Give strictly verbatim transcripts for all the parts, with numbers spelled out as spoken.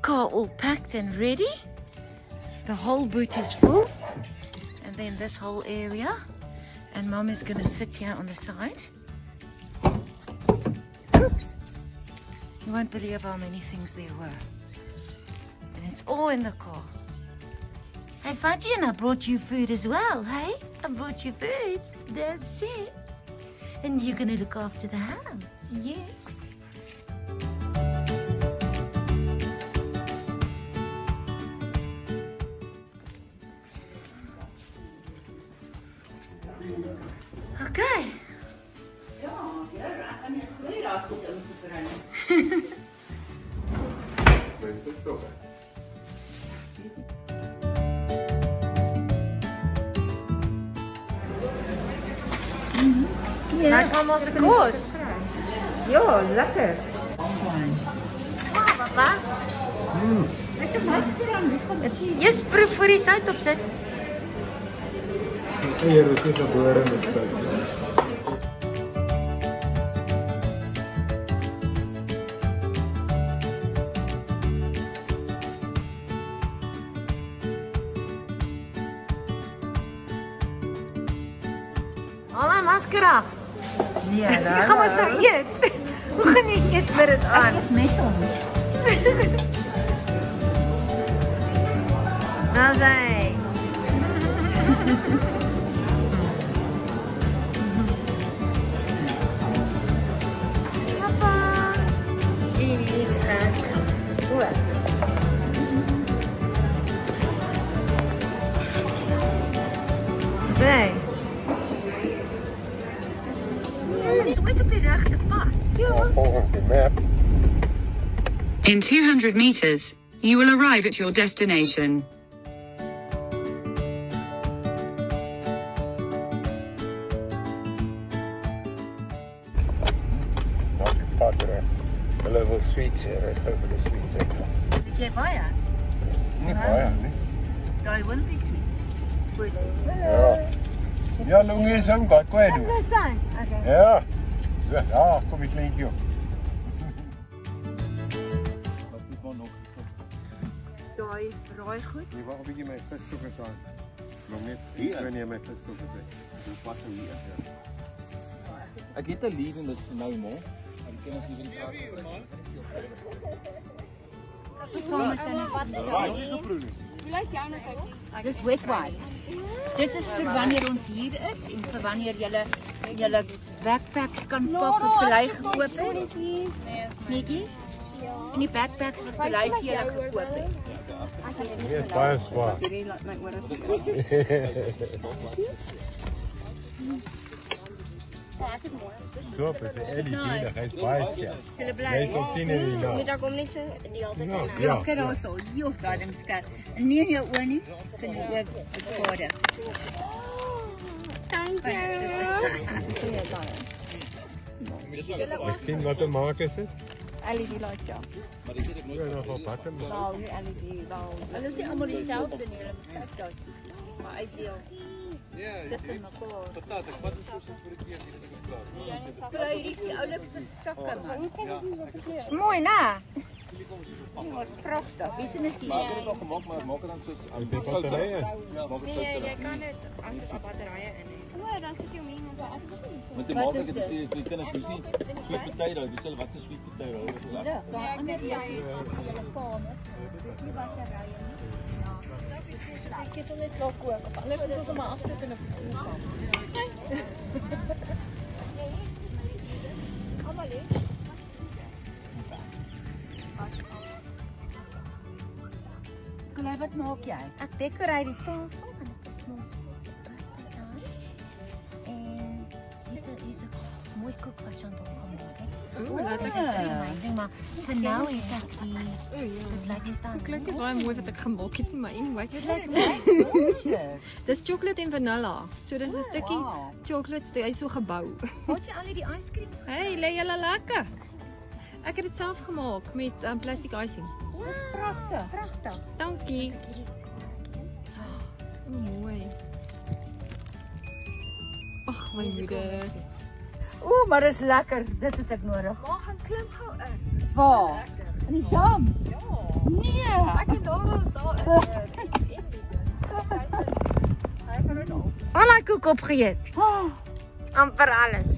car all packed and ready. The whole boot is full. And then this whole area. And Mom is going to sit here on the side. Oops. You won't believe how many things there were. And it's all in the car. Hey, Fudgy, and I brought you food as well, hey? I brought you food. That's it. And you're going to look after the house. Yes. Okay. Ja, Maak allemaal zijn koos. ja, lekker. Ah, papa. Mm. Lekker masker aan. Yes, proef voor die sout op zit. Eier is nie gebore met sout. Haal haar masker af. Nee, Ek gaan ons nou eet. Hoe gaan jy eet met dit aan? Met hom. Nou sy. Papa. Hier is ek. O. Sy. Dit moet op die regte pad. Ja. Volgens die map. In two hundred meters, you will arrive at your destination. Maak die pad reg. Hulle wil sweets hê, is nou vir die sweets ek. Het jy baie? Nie baie nie. Daai wimpy sweets. Pussy. Ja. Ja, longie is ook baie kwyt doen. Dis aan. Okay. Ja. So, ja, kom die kleintjie op. Wat moet maar nog gesoek? Daai raai goed. Nee, wag 'n bietjie my visstokkers aan. Longie, hier nee my visstokkers uit. Dis pas hier af. Ek het 'n lief en dit is nou môre. En die kinders hier in praat. Dis wet wipes. Dit is vir wanneer ons hier is en vir wanneer julle julle backpacks kan pak of belei gekoop het. Netjie? En die backpacks wat belei vir julle gekoop het. Dit is baie swaar. So, is 'n L E D, hy's baie skerp. Julle bly. Jy sal sien in die nag. Dit kom net so die altyd Ja, Ja, ja. kyk daar so, heel daai ding skerp. En nie in jou oë nie, kan jy oë beskade. Dankie. Ek sien wat 'n maak is dit. L E D lights ja. Maar ek het ek nooit Ja, nog op pakken. Wel, nie L E D wel. Hulle is nie almal dieselfde nie, hulle kyk daar's maar uitdeel. Tussen mekaar. Patat, ek vat dit vir die keer hier in die klaar. Bly hierdie is die oulikste sakke man. Dis mooi, né? Dit was pragtig. Wie sien is Maar ek het hier? dit al gemaak, maar maak dit dan soos Met die batterye. Ja, maak dit sout. Jy kan dit as dit op batterye in het. O, dan sit jy hom hier met 'n afsit. Met die maak ek het gesê vir die kinders, wie sien sweet potato, dis hulle wat se sweet potato hou. Dis lekker. Look, daar ander jakkies is vir julle kamer. Dis nie batterye nie. Ek het hom net klaar kook. Of anders moet ons hom maar afsit in 'n vuur saam. Kolai, wat maak jy? Ek dekoreer die tafel want dit is mos birthday daar. En dit is 'n mooi koek wat jy al gemaak het. Ooh, laat ek Amazing, maar vir nou het ek die dit lyk staan. Dit klink baie mooi wat ek gemaak het vir my. Anyway, Dit lyk baie. dis chocolate en vanilla. So dis 'n stukkie wow. chocolate, hy is so gebou. Wat jy al die yscreams Hey, lê julle lekker. Ek het dit self gemaak met um, plastic icing. Dis pragtig. pragtig. Dankie. Oh, mooi. Ag, my moeder. Ooh, maar dis lekker. Dit het ek nodig. Maar gaan klim gou in. Waar? In die dam? Ja. Nee. Al die koek opgeëet. Oh, amper alles.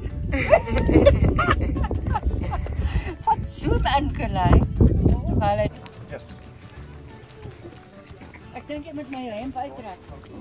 Wat zoom in gelei. Yes. Ek dink jy moet my hemp uittrek.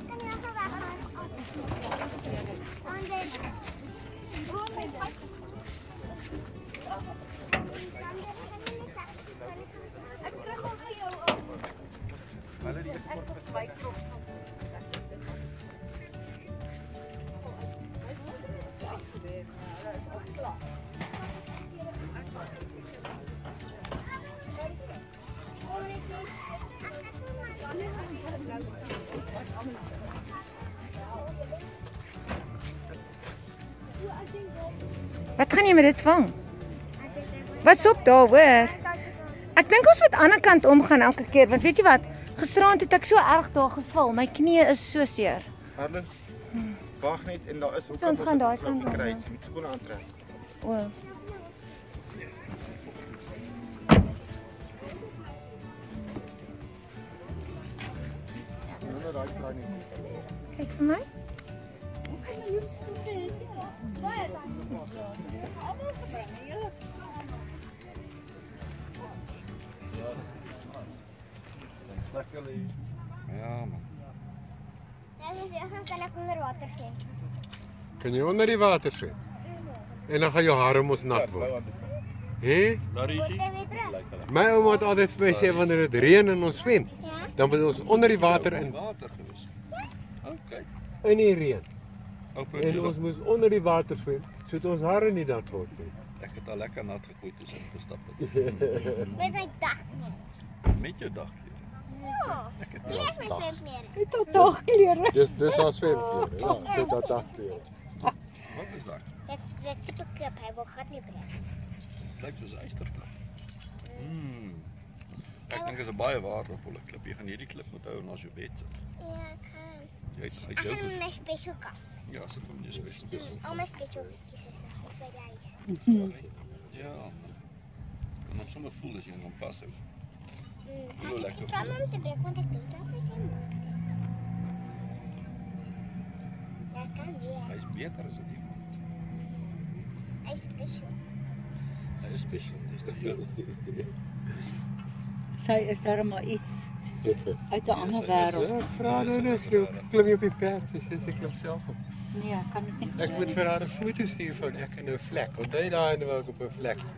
Wat gaan jy met dit vang? Wat op daar, hoor? Ek dink ons moet aan die ander kant omgaan elke keer, want weet jy wat? Gisterand het ek so erg daar geval, my knie is so seer. Arlen, wag net en daar is ook So, ons gaan daai kant kry, om, jy moet skoene aantrek. O. Nou daai kraai nie. Kyk vir my. Ja man. Kan ek onder water swem? Kan jy onder die water swem? En dan gaan jou hare mos nat word. Hè? Larisie. My ouma het altyd vir my sê wanneer dit reën en ons swem, dan moet ons onder die water in. Water gewees. Okay. In die reën. Open En ons moes onder die water swem, sodat ons hare nie nat word nie. Ek het al lekker nat gegooi toe ek gestap het. Met my dag nie. Met jou dag. Ja. Ek het Nie is my swemklere. Het al dagklere. Dis dis al swemklere. Ja, dit dat dagklere. Wat is dat? Dit dit tipe kip, hy wil gat nie breek. Lyk soos 'n eysterklip. Mm. Ek dink dit is 'n baie waardevolle klip. Jy gaan hierdie klip moet hou en as jou bed sit. Ja, ek gaan. Jy het hy Ek gaan jou. my special kas. Ja, sit hom in jou spesiaal. Al my special goedjies is vir die reis. Ja. En dan sommer voel as jy hom vashou. Mm. Hoe lekker. Ek kan hom te breek want ek weet dat hy kan. Ja, kan weer. Hy's beter as dit iemand. Hy is special. Hy is spesiaal. Dis die jou. Sy is daar maar iets uit 'n ander wêreld. Ja, vra nou net so, klim jy op die perd, sy sê sy klim self op. Nee, ek kan dit nie. Ek moet vir haar 'n foto stuur van ek in 'n vlek. Onthou daai en wou ek op 'n vlek sit.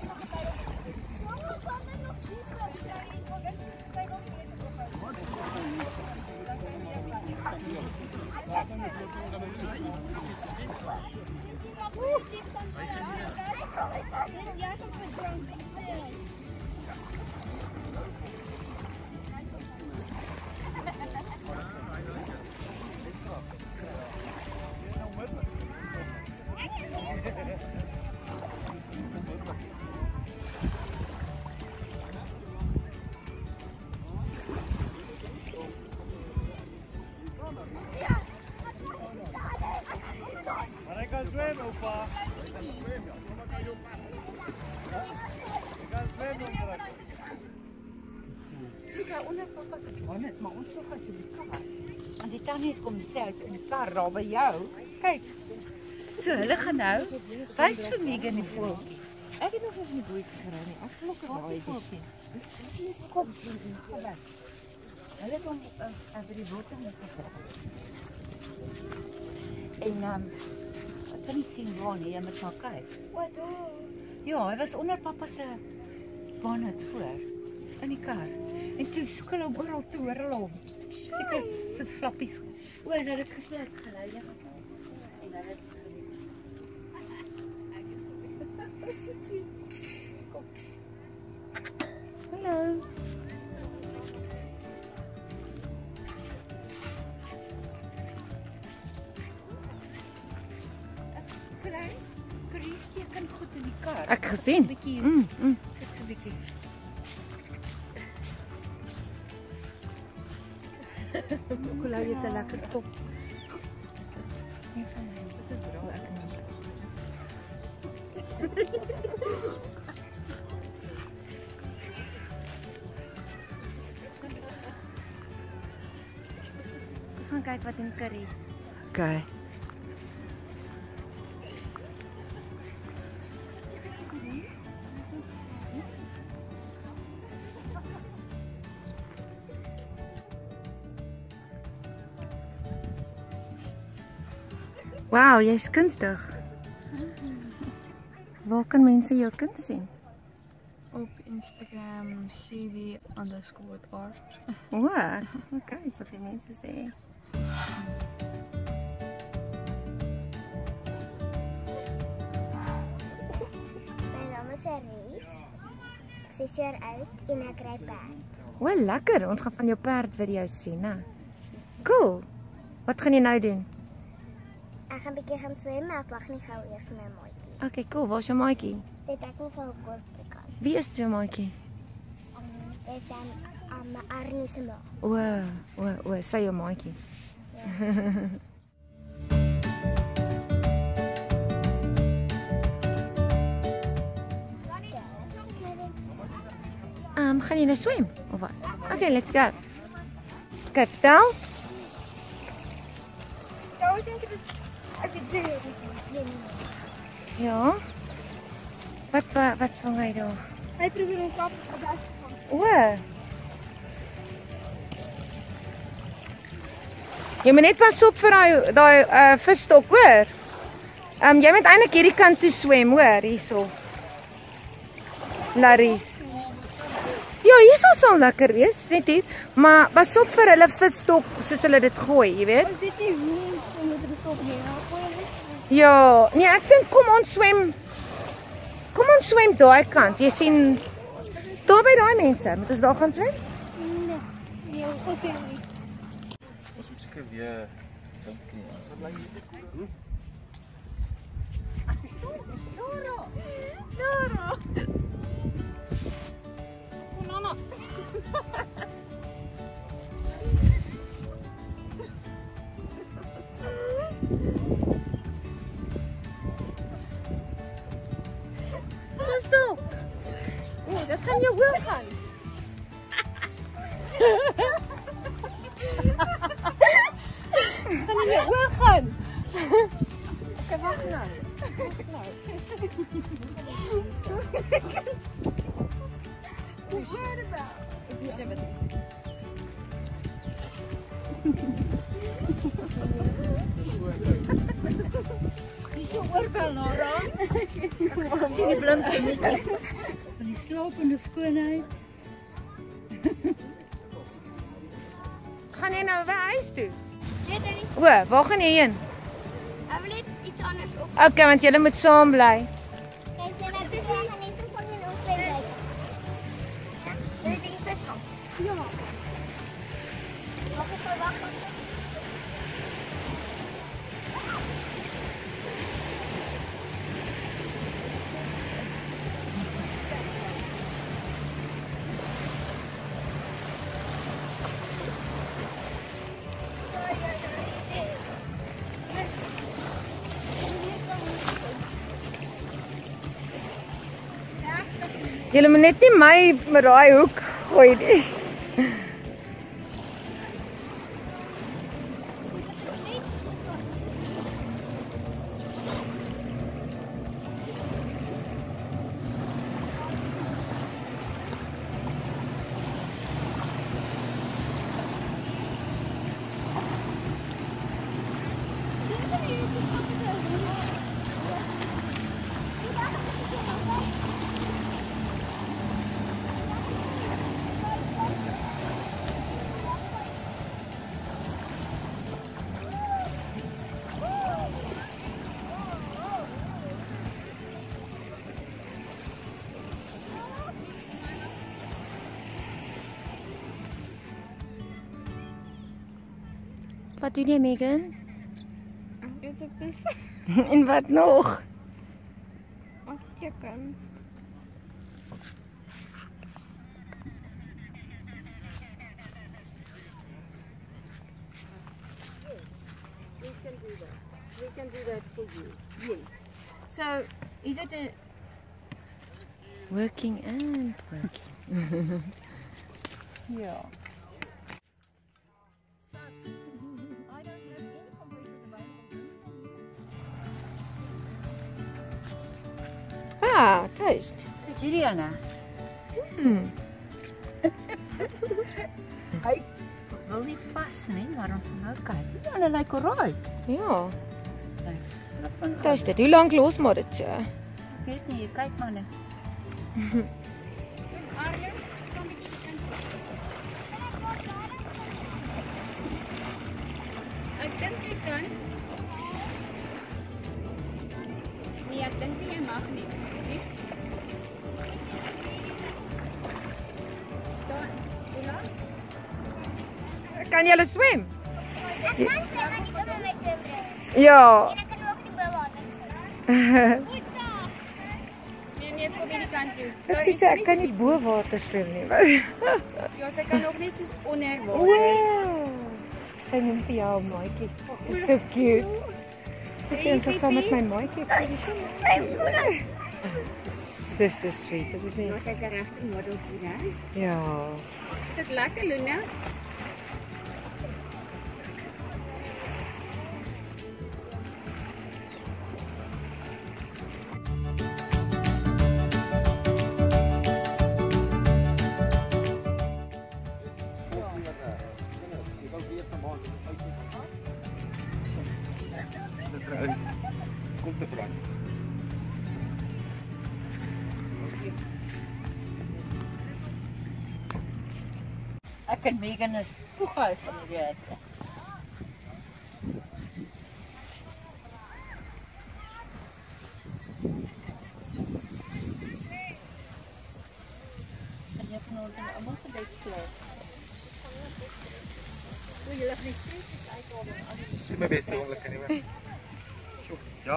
Dis hy onder papa se bonnet, maar ons nog as in die kar. Want die tannie het kom self in die kar daar by jou. Kyk. So, hulle gaan nou wys vir Megan die voeltjie. Ek het nog eens in die bootjie gery nie. Ek klok er daai voeltjie. Kom, kom weg. Hulle kom uh, by die boot in gegaan. En um, ek kan nie sien waar nie, jy moet maar kyk. Wat doen? Ja, hy was onder papa se bonnet voor in die kar. En toe skool hom oral toe hoor hulle hom. Seker se flappies. O, hy het dit gesê ek gelei. En dan het hallo. Klein, Christie kan goed in die kar. Ek gesien. Bietjie. Mm, mm. Ek so 'n bietjie. Nicola het 'n lekker top. Nee van my. Dis 'n dra ek nie. gaan kyk wat in curries. Okay. Wow, jy's kunstig. Waar kan mense jou kuns sien? Op Instagram C V underscore art. O, okay, soveel mense sê. My naam is Aries. Ek is jaar oud en ek ry perd. O, lekker. Ons gaan van jou perd video's sien, né? Cool. Wat gaan jy nou doen? Ek gaan 'n bietjie gaan swem, maar ek wag nie gou eers vir my maatjie. Okay, cool. Waar's jou maatjie? Sy het ek nie vir 'n kort bekant. Wie is jou maatjie? Dit is aan aan my Arnie se ma. O, o, o, sy jou maatjie. Um, gaan jy nou swem of wat? Okay, let's go. Okay, vertel. Ja, ons dink dit ek het dit Ja. Wat wat, wat vang hy daar? Hy probeer ons kap op die O. Jy moet net pas op vir daai daai uh, visstok, hoor. Ehm um, jy moet eintlik hierdie kant toe swem, hoor, hierso. Laries. Ja, hierso sal lekker wees, net hier, maar pas op vir hulle visstok soos hulle dit gooi, jy weet. Ons weet nie hoe om dit te stop nie. Ja, nee, ek dink kom ons swem. Kom ons swem daai kant. Jy sien daar by daai mense, moet ons daar gaan swem? Nee. Nee, ons hoef nie. Ons moet seker weer sunscreen aansit. Dora! Dora! Bananas! Stil, stil! O, dit gaan jou oor gaan. Gaan in jou oor gaan. Okay, wag nou. Wag nou. What about? Is die shibbit? Dis jou oorbel, Nora. Ek sien die blink netjie. Van die slapende skoonheid. Gaan jy nou weer huis toe? Nee, dit is. O, waar gaan jy heen? Ek wil net iets anders op. Okay, want julle moet saam bly. Kyk, jy nou sê jy gaan net so van in ons bly. Ja, dit is vis van. Ja. Wag ek wag. Julle moet net nie my met daai hoek gooi nie. Wat doen jy, Megan? Ek het 'n vis. En wat nog? Ek teken. We can do that. We can do that for you. Yes. So, is it a Working and working. yeah. Ja, taste. Kyk hierdie ene. Hmm. Hy wil nie vas nie, maar ons gaan nou kyk. Ja, hulle lyk alright. Ja. Nee, hulle kan Taste dit. Hoe lank los maar dit so? Ek weet nie, kyk maar net. Ek dink jy kan. Nee, ek dink jy mag nie. Nee? Dan, hoe lank? Kan jy swem? Ek kan swem, maar nie so met my swembril. Ja. En ek kan ook in die bowater. Nee, nee, kom hierdie kant toe. Dit sê so, ek kan nie bo water swem nie. Ja, sy kan ook net soos onder water. Wow. Sy noem vir jou 'n maatjie. It's so cute. Sy sê ons is saam met my maatjie. Sy sê This is sweet, is it nie? Ja, sy's 'n regte modeltjie, hè? Ja. Is dit lekker, Luna? Kom te vra. Ek en Megan is toegehuis van die eerste. En jy van ons en allemaal gedek slaap. Hoe jy lig nie streetjes uithaal. Dit is my beste oomblik nie meer. Ja.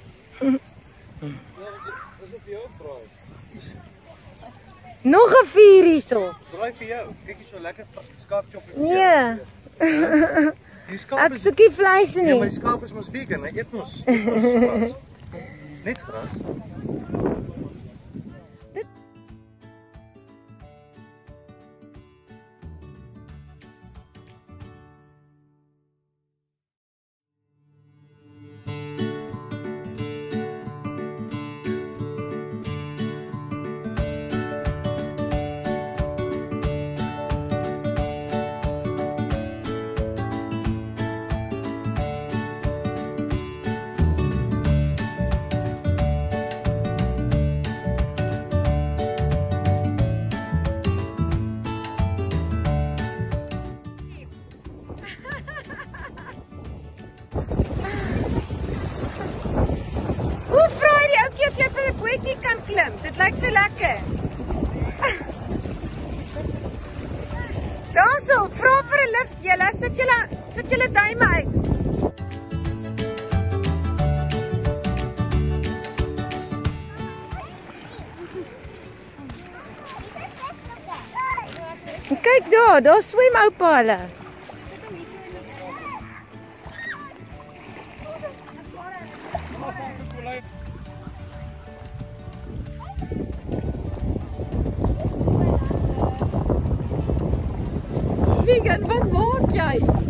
Nog 'n vier hierso. Draai vir jou. Kyk hier so lekker skaapchop. Nee. Die skaap Ek is soek nie vleis Ja, maar nie. die skaap is mos vegan, hy eet mos. eet mos gras. Net gras. Hoe vra jy die ouetjie of jy vir 'n bootjie kan klim? Dit lyk so lekker. Daarso, vra vir 'n lift julle. Sit julle sit julle duime uit. Kyk daar, daar swem oupa hulle. Vegan, wat maak jy?